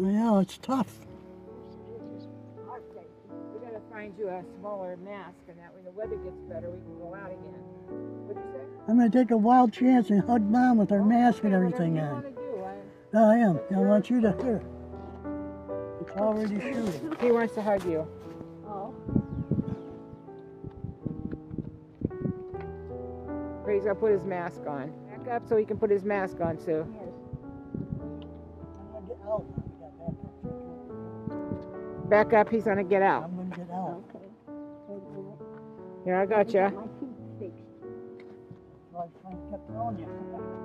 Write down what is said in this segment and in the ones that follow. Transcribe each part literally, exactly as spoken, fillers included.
Yeah, it's tough. We gotta find you a smaller mask, and that when the weather gets better, we can go out again. What'd you say? I'm gonna take a wild chance and hug Mom with her Oh, mask okay, and everything whatever you on. wanna do. I, No, I am. I want you to hear. It's already shooting. he wants to hug you. Oh. But he's gonna put his mask on. Back up so he can put his mask on, Sue. Yes. I'm gonna get out. Back up, he's gonna get out. I'm gonna get out. Okay. Wait a minute. Here, I got I you. got my feet fixed. So I kind of kept telling you.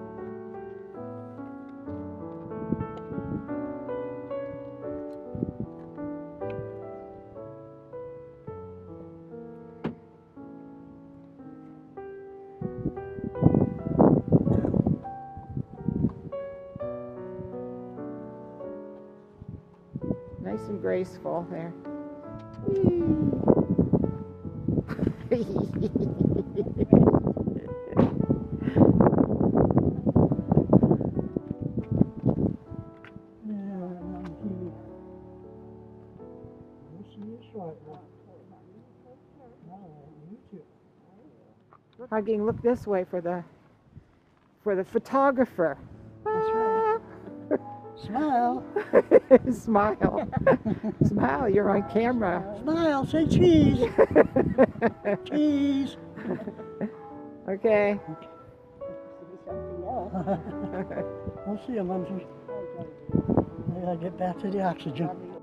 Nice and graceful there. Hugging, look this way for the for the photographer. That's right. Smile. Smile. Smile, you're on camera. Smile, say cheese. Cheese. Okay. Something else. We'll see you, Mumsy. I gotta get back to the oxygen.